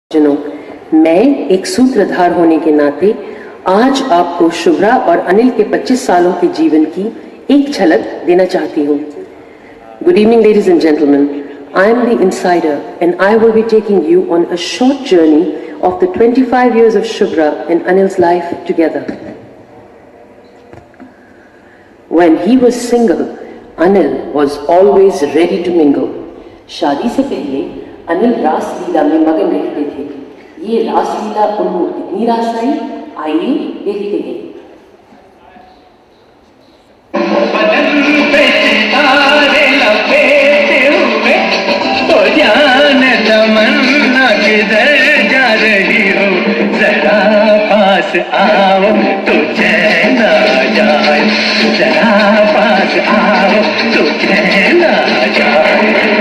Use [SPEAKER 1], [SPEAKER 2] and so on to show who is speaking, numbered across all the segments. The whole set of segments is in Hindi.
[SPEAKER 1] जनों, मैं एक सूत्रधार होने के नाते आज आपको शुभ्रा और अनिल के 25 सालों के जीवन की एक झलक देना चाहती हूँ। Good evening, ladies and gentlemen. I am the insider and I will be taking you on a short journey of the 25 years of Shubhra and Anil's life together. When he was single, Anil was always ready to mingle. शादी से पहले अनिल रासलीला में मगन रहते थे। ये रासलीला उनको कितनी रास आई, आइए देखते हैं।
[SPEAKER 2] तो जान तमन्ना किधर जा रही हो, जरा पास आओ तो चैन आ जाए, जरा पास आओ तो चैन आ जाए।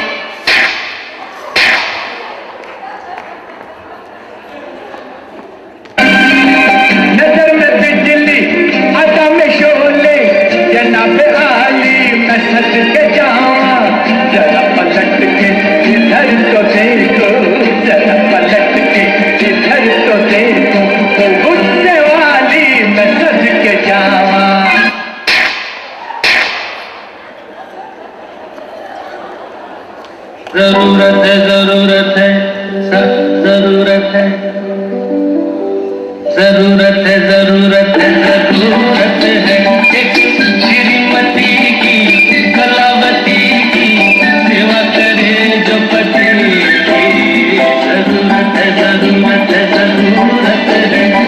[SPEAKER 2] नजर में बिजली अदा में शोले, जनाब आली मैं सज के जावा, जरा पलट के इधर तो देखो, जरा पलट के इधर तो देखो, तो गुस्से वाली मैं सज के जावा। जरूरत है, जरूरत है, जरूरत है, जरूरत है, जरूरत है, जरूरत है एक श्रीमती की, कलावती की सेवा करे जो पति की। जरूरत है, जरूरत है, जरूरत है।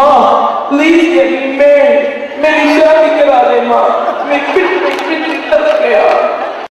[SPEAKER 3] माँ प्लीज गेट मी मैरिड, मेरी शादी करा दे माँ, मैं फिट